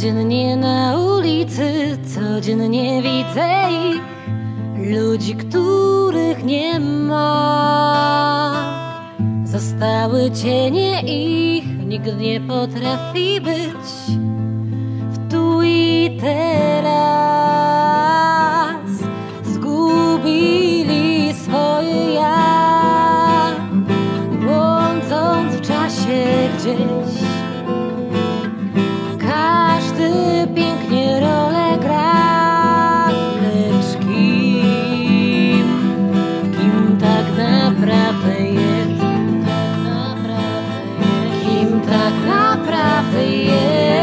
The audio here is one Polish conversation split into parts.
Codziennie na ulicy, codziennie widzę ich, ludzi, których nie ma. Zostały cienie ich, nikt nie potrafi być w tu i teraz. Zgubili swoje ja, błądząc w czasie gdzieś. Każdy pięknie rolę gra, lecz kim tak naprawdę jest? Kim tak naprawdę jest?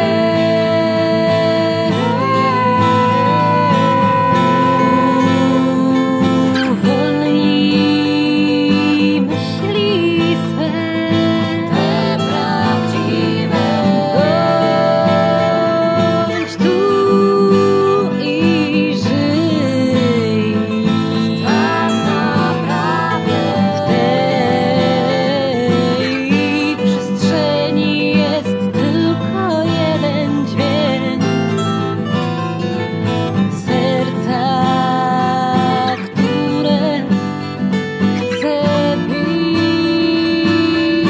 Uwolnij myśli swe, te prawdziwe. Bądź tu i żyj tak naprawdę. W tej przestrzeni jest tylko jeden dźwięk serca, które chce bić.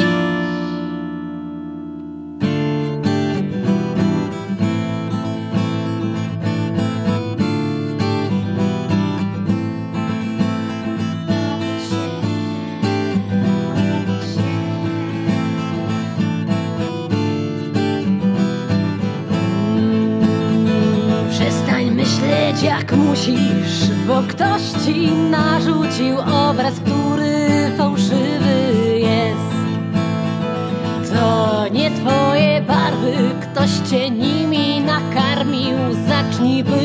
Przestań myśleć jak musisz, bo ktoś ci narzucił obraz, który fałszywy jest. To nie twoje barwy, ktoś cię nimi nakarmił. Zacznij być